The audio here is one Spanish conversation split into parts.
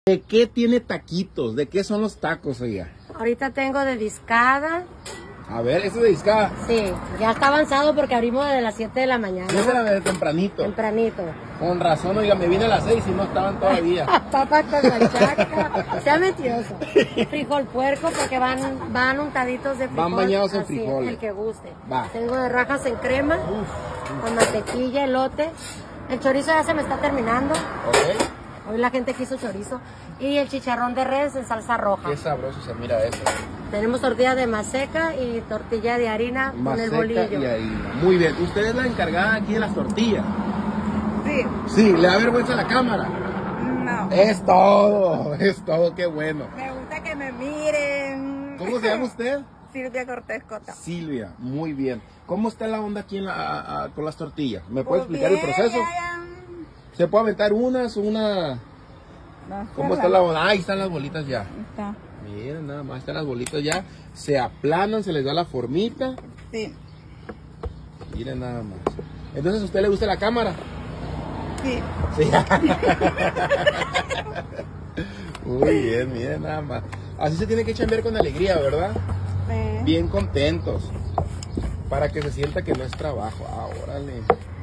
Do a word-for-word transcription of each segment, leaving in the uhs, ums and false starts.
¿De qué tiene taquitos? ¿De qué son los tacos, oiga? Ahorita tengo de discada. A ver, ¿eso es de discada? Sí, ya está avanzado porque abrimos desde las siete de la mañana. Esa era de tempranito. Tempranito. Con razón, oiga, me vine a las seis y no estaban todavía. Papas con machaca. Sea mentiroso. Frijol puerco porque van, van untaditos de frijol. Van bañados en así, frijoles. el que guste. Va. Tengo de rajas en crema, Uf. con mantequilla, elote. El chorizo ya se me está terminando. Ok. Hoy la gente quiso chorizo. Y el chicharrón de res en salsa roja. Qué sabroso se mira eso. Tenemos tortilla de maseca y tortilla de harina con el bolillo. Y harina. Muy bien. ¿Usted es la encargada aquí de las tortillas? Sí. Sí, ¿le da vergüenza a la cámara? No. Es todo, es todo, qué bueno. Me gusta que me miren. ¿Cómo se llama usted? Silvia Cortés Cota. Silvia, muy bien. ¿Cómo está la onda aquí en la, a, a, con las tortillas? ¿Me puede Pues explicar bien, el proceso? ya, ya. ¿Se puede aventar unas o una...? No, ¿Cómo está la onda? Ahí están las bolitas ya. Está. Miren, nada más están las bolitas ya. Se aplanan, se les da la formita. Sí. Miren nada más. Entonces, ¿a usted le gusta la cámara? Sí. Sí. Muy bien, miren nada más. Así se tiene que chambear con alegría, ¿verdad? Sí. Bien contentos. Para que se sienta que no es trabajo. Ah, órale.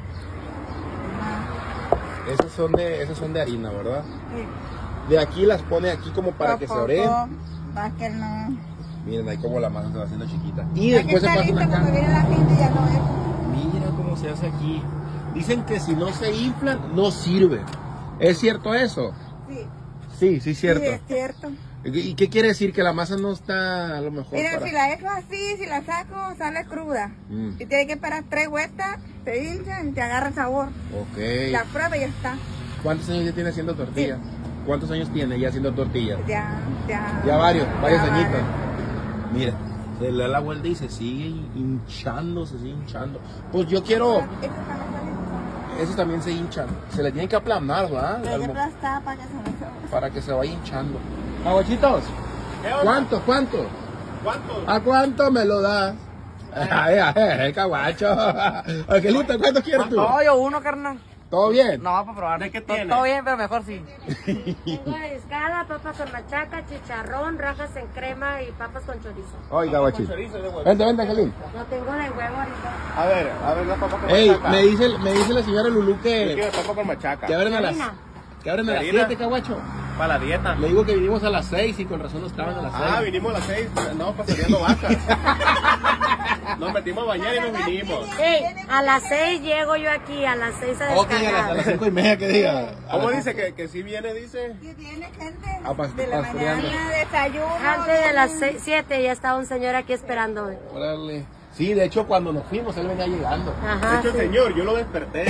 Esas son de, esas son de harina, ¿verdad? Sí. De aquí las pone aquí como para que se oreen. Para que no. Miren ahí como la masa se va haciendo chiquita. Y Hay después que se estar pasa listo una cuando viene caja. la gente ya no es. Mira cómo se hace aquí. Dicen que si no se inflan, no sirve. ¿Es cierto eso? Sí. Sí, sí, cierto. Sí, es cierto. ¿Y qué quiere decir? Que la masa no está a lo mejor Mira, para... si la dejo así, si la saco, sale cruda. Mm. Y tiene que esperar tres vueltas, te hinchan y te agarra sabor. Ok. La prueba y ya está. ¿Cuántos años ya tiene haciendo tortillas? Sí. ¿Cuántos años tiene ya haciendo tortillas? Ya, ya. Ya varios, varios ya añitos. varios. Mira, se le da la vuelta y se sigue hinchando, se sigue hinchando. Pues yo quiero... Eso también sale. Esos también se hinchan. Se le tiene que aplanar, ¿verdad? Hay que Algo- aplastar para que se me Para que se vaya hinchando. Aguachitos, ¿cuánto, cuánto? ¿Cuánto? ¿A cuánto me lo das? Ay, ay, ay, caguacho. Angelito, ¿cuánto quieres tú? No, yo uno, carnal. ¿Todo bien? No, para probar. ¿De qué Todo- tiene? Todo bien, pero mejor sí. Tengo de discada, papas con machaca, chicharrón, rajas en crema y papas con chorizo. Oiga, guachito. Chorizo de huevo. Vente, vente, Angelín. No tengo de huevo ahorita. A ver, a ver la papa con Ey, machaca. me dice, me dice la señora Lulú Yo que, quiero papa con machaca. que abren a las, Harina. que abren a las Harina. siete, caguacho. Para la dieta. Le digo que vinimos a las seis y con razón no estaban a las seis. Ah, vinimos a las seis. No, pasareando vacas. Nos metimos a bañar y nos vinimos. Ey, a las seis llego yo aquí, a las seis a Ok, a las, a las descargar. cinco y media que diga. A ¿Cómo las- dice que, que sí viene, dice? Sí, tiene gente Ah, pas- de la pastoreando. mañana, desayuno. Antes de las seis, siete ya estaba un señor aquí esperando. Órale. Sí, de hecho cuando nos fuimos él venía llegando. De Ajá, hecho, sí. señor, yo lo desperté.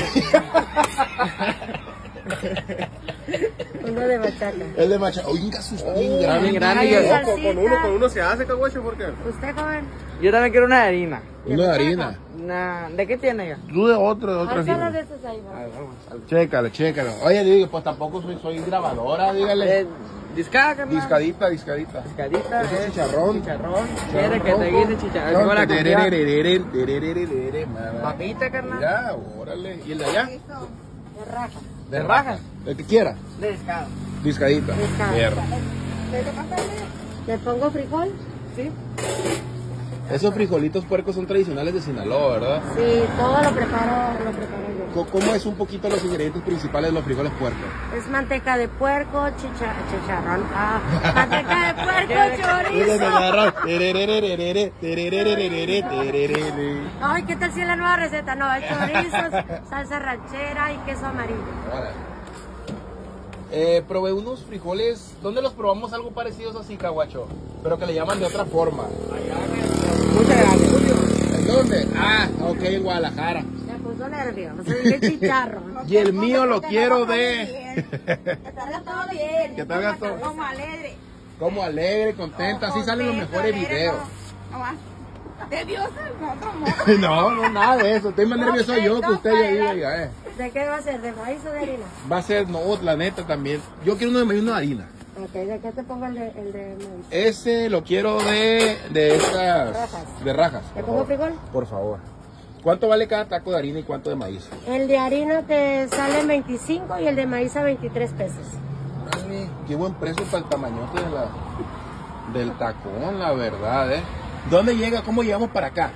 Uno de machaca. El de Macha. Oiga, sus bien grande. bien grande. Ay, yo- esa- No, con, con uno, con uno se hace, caguacho, porque ¿Usted, joven? Yo también quiero una de harina. Uno de harina. Una... ¿De qué tiene ya? Tú de otro, de otro. Hay solo harina. de esos ahí, va. Chécalo, chécalo. Oye, digo, pues tampoco soy, soy grabadora, dígale. Eh, discada, carnal. Discadita, discadita. Discadita. Ese es eh, chicharrón. Chicharrón. Quiere que te guise chicharrón. Tengo la confianza. Papita, carnal. Mira, órale. ¿Y el de allá? De raja. ¿De rajas? El que quiera. De discada. Discadita. Discada. Mierda. ¿Le pongo frijol? ¿Sí? Esos frijolitos puercos son tradicionales de Sinaloa, ¿verdad? Sí, todo lo preparo, lo preparo yo. Co- ¿Cómo es un poquito los ingredientes principales de los frijoles puercos? Es manteca de puerco, chicha, chicharrón. Ah, manteca de puerco, chorizo. Ay, ¿qué tal si es la nueva receta? No, es chorizo, salsa ranchera y queso amarillo. Eh, probé unos frijoles. ¿Dónde los probamos algo parecidos así, caguacho? Pero que le llaman de otra forma. Muchas gracias. ¿En dónde? Ah, ok, en Guadalajara. Me puso nervioso, dije chicharrón. Y el mío lo quiero de... Que salga todo bien. Que salga todo- Como alegre. Como alegre, contenta, así salen los Contento, mejores alegre, videos. no, no más. De Dios, nosotros No, no, nada de eso. Estoy más nervioso yo que usted, yo digo ya, eh. ¿De qué va a ser? ¿De maíz o de harina? Va a ser, no, la neta también. Yo quiero uno de maíz y uno de harina. Ok, ¿de qué te pongo el de, el de maíz? Ese lo quiero de, de estas, Rajas. de rajas. ¿Le por pongo favor. frijol? Por favor. ¿Cuánto vale cada taco de harina y cuánto de maíz? El de harina te sale en veinticinco y el de maíz a veintitrés pesos. Dale, qué buen precio para el tamañote de la, del tacón, la verdad, ¿eh? ¿Dónde llega? ¿Cómo llegamos para acá?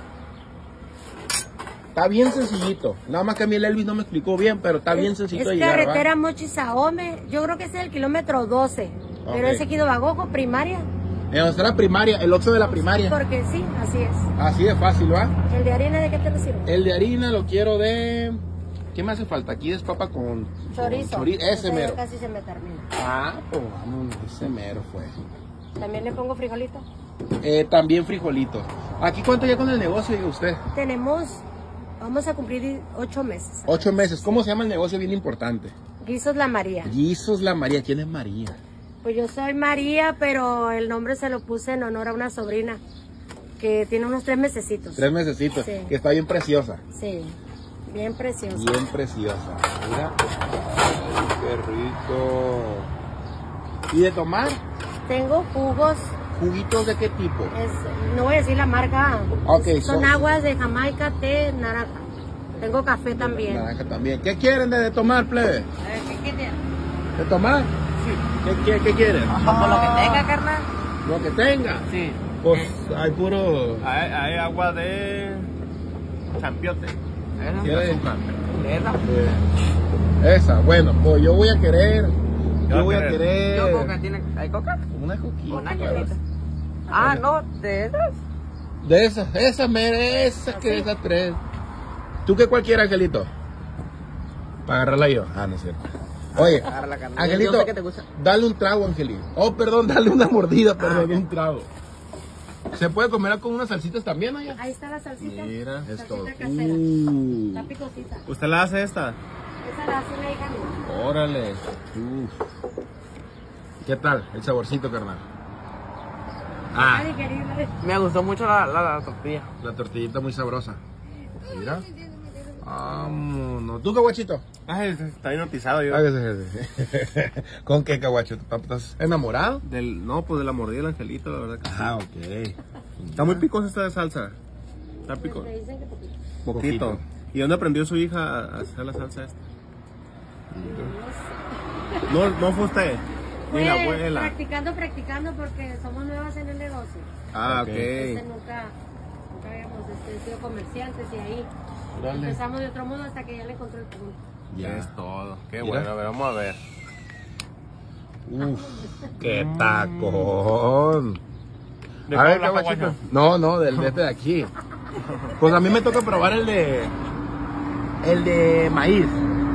Está bien sencillito. Nada más que a mí el Elvis no me explicó bien, pero está bien sencillito de Es llegar, carretera ¿va? Mochis Ahome. Yo creo que ese es el kilómetro doce. Pero Ok. ese Ejido Bagojo, primaria. En donde está la primaria, el Oxxo de la primaria. Porque sí, así es. Así de fácil, ¿va? ¿El de harina de qué te lo sirve? El de harina lo quiero de... ¿Qué me hace falta? Aquí es papa con... Chorizo. con chori- Ese ya mero. casi se me termina. Ah, pues vamos, ese mero fue. También le pongo frijolito. Eh, también frijolitos. ¿Aquí cuánto ya con el negocio, diga usted? Tenemos, vamos a cumplir ocho meses. Ocho meses. ¿Cómo se llama el negocio? Bien importante. Guisos La María. Guisos La María. ¿Quién es María? Pues yo soy María, pero el nombre se lo puse en honor a una sobrina que tiene unos tres mesecitos. Tres mesecitos. Sí. Que está bien preciosa. Sí, bien precioso. Bien preciosa. Mira. Ay, qué rico. ¿Y de tomar? Tengo jugos, ¿Juguitos de qué tipo? es- no voy a decir la marca. Ok, son son- aguas de Jamaica, té, naranja. Tengo café también. Naranja también. ¿Qué quieren de, de tomar, plebe? ¿Qué quieres? ¿De tomar? Sí. ¿Qué, qué, qué quieren? Como lo que tenga, carnal. Lo que tenga. Sí. Pues hay puro... Hay, hay agua de champiote. ¿Quiere? Esa. Eh, Esa, bueno, pues yo voy a querer... ¿Qué Yo voy va a a querer? Yo, querer... coca, ¿tiene? ¿Hay coca? Una coquita. Una coquita. Ah, no, de esas. De esas, esa, mere, esa, que esas tres. ¿Tú qué cualquiera, Angelito? Para agarrarla yo. Ah, no es cierto. Oye, Agarra la carne. Angelito, Yo sé que te gusta. dale un trago, Angelito. Oh, perdón, dale una mordida, perdón, un trago. ¿Se puede comer con unas salsitas también allá? Ahí está la salsita. Mira, es Salsita todo. casera. Uh, Está picosita. ¿Usted la hace esta? Esa la hace una hija mía. órale. Uf. ¿Qué tal el saborcito, carnal? Ah, Está digerible. Me gustó mucho la, la, la tortilla. la tortillita muy sabrosa. Mira. Vámonos. ¿Tú, caguachito? Ay, está hipnotizado yo. ¿Con qué, caguacho? ¿Estás enamorado? Del, no, pues de la mordida del angelito, la verdad que sí. Ah, ok. Está muy picosa esta salsa. Está picosa. Me dicen que poquito. Poquito. Poquito. ¿Y dónde aprendió su hija a a hacer la salsa esta? No, no fue usted. Ni la Fue abuela. practicando, practicando porque somos nuevas en el negocio. Ah, Ok. ok. Entonces nunca, nunca habíamos este, sido comerciantes y ahí Dale. empezamos de otro modo hasta que ya le encontré el punto. Ya. Es todo. Qué Mira. bueno, a ver, vamos a ver. Uf, qué tacón. ¿De A ver, cuál la cabachito. caguacha? No, no, del de este de aquí. Pues a mí me toca probar el de. El de maíz.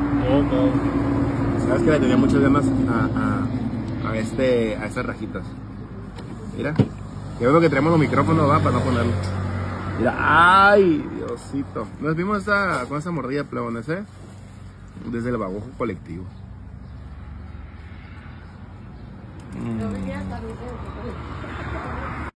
Sabes que le tenía muchas ganas a, a, a, este, a estas rajitas. Mira. Yo veo que tenemos los micrófonos, va, para no ponerlo. Mira, ay, Diosito. Nos vimos esa, con esa mordida, plebones, ¿eh? Desde el bagojo colectivo. Yo vivía también.